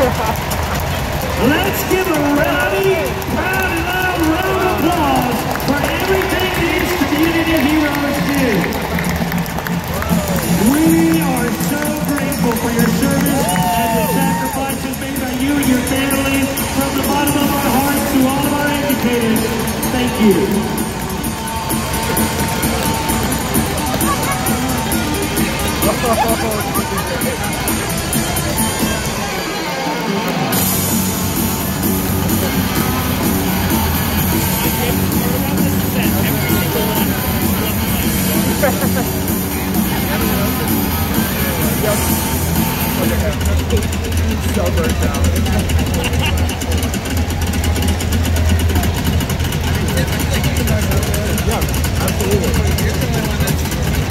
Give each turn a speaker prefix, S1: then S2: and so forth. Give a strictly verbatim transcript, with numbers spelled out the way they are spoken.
S1: Let's give a rowdy, proud and loud round of applause for everything these community heroes do. We are so grateful for your service and the sacrifices made by you and your families. From the bottom of our hearts to all of our educators, thank you.
S2: So burnt out. Yeah, absolutely.